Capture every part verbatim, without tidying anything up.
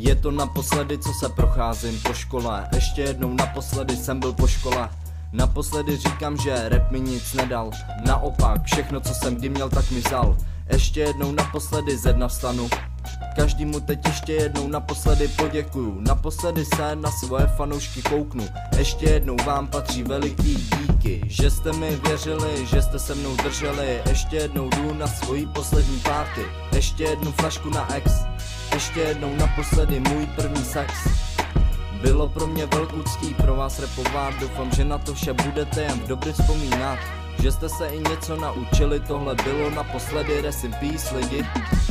Je to naposledy, co se procházím po škole. Ještě jednou naposledy jsem byl po škole. Naposledy říkám, že rap mi nic nedal. Naopak, všechno, co jsem kdy měl, tak mi vzal. Ještě jednou naposledy ze dna vstanu. Každému teď ještě jednou naposledy poděkuju. Naposledy se na svoje fanoušky kouknu. Ještě jednou vám patří veliký díky, že jste mi věřili, že jste se mnou drželi. Ještě jednou jdu na svojí poslední párty. Ještě jednu flašku na ex. Ještě jednou naposledy můj první sex. Bylo pro mě velkou ctí pro vás rapovat. Doufám, že na to vše budete jen v dobře vzpomínat. Že jste se i něco naučili, tohle bylo naposledy, rest in peace lidi.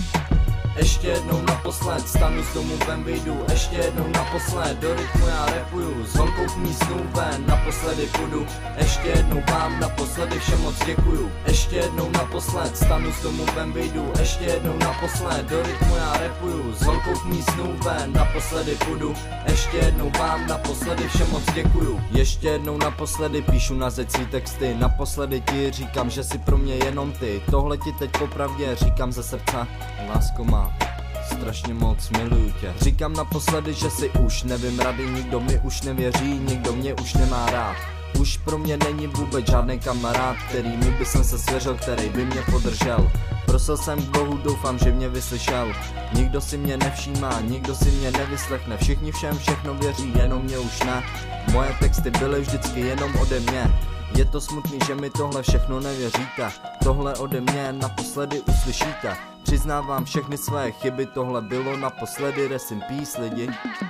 Ještě jednou naposled, stanu s domu ven, vyjdu. Ještě jednou naposled, do rytmu já rapuju. S holkou v mý snů ven, naposledy půjdu. Ještě jednou vám, naposledy všem moc děkuju. Ještě jednou naposled, stanu s domu ven, vyjdu. Ještě jednou naposled, do rytmu já rapuju. S holkou v mý snů ven, naposledy půjdu. Ještě jednou vám, naposledy všem moc děkuju. Ještě jednou naposledy píšu na zecí texty. Naposledy ti říkám, že jsi pro mě jenom ty. Tohle ti teď popravdě říkám ze srdce. Lásko má, strašně moc miluju tě. Říkám naposledy, že si už nevím rady. Nikdo mi už nevěří, nikdo mě už nemá rád. Už pro mě není vůbec žádný kamarád, který mi by jsem se svěřil, který by mě podržel. Prosil jsem k Bohu, doufám, že mě vyslyšel. Nikdo si mě nevšímá, nikdo si mě nevyslechne. Všichni všem všechno věří, jenom mě už ne. Moje texty byly vždycky jenom ode mě. Je to smutný, že mi tohle všechno nevěříte. Tohle ode mě naposledy uslyšíte. Přiznávám všechny své chyby, tohle bylo naposledy, rest in peace lidi.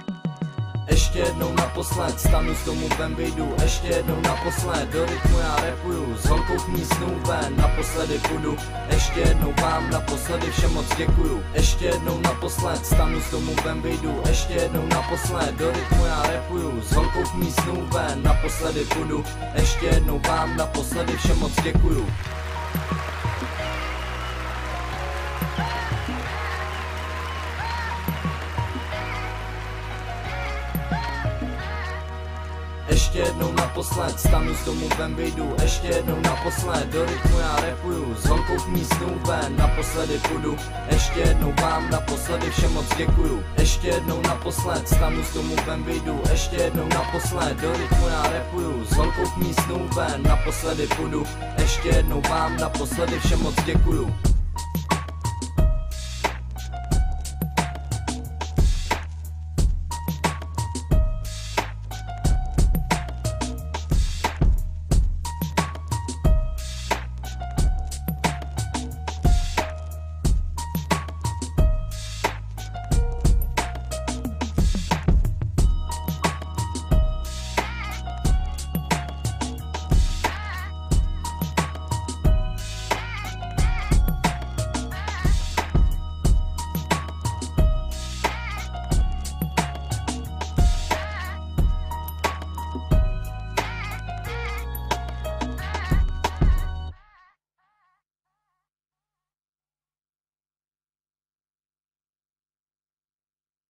Ještě jednou naposled, stanu s domu ven, vyjdu. Ještě jednou naposled, do rytmu já rapuju. S holkou v mý snů ven, naposledy půjdu. Ještě jednou vám, naposledy všem moc děkuju. Ještě jednou naposled, stanu s domu ven, vyjdu. Ještě jednou naposled, do rytmu já rapuju. S holkou v mý snů ven, naposledy půjdu. Ještě jednou vám, naposledy všem moc děkuju. Ještě jednou naposled, stanu s domu ven, vyjdu. Ještě jednou naposled, do rytmu já rapuju. S holkou v mý snů ven, naposledy půjdu. Ještě jednou vám, naposledy všem moc děkuju. Ještě jednou naposled, stanu s domu ven, vyjdu. Ještě jednou naposled, do rytmu já rapuju. S holkou v mý snů ven, naposledy půjdu. Ještě jednou vám, naposledy všem moc děkuju.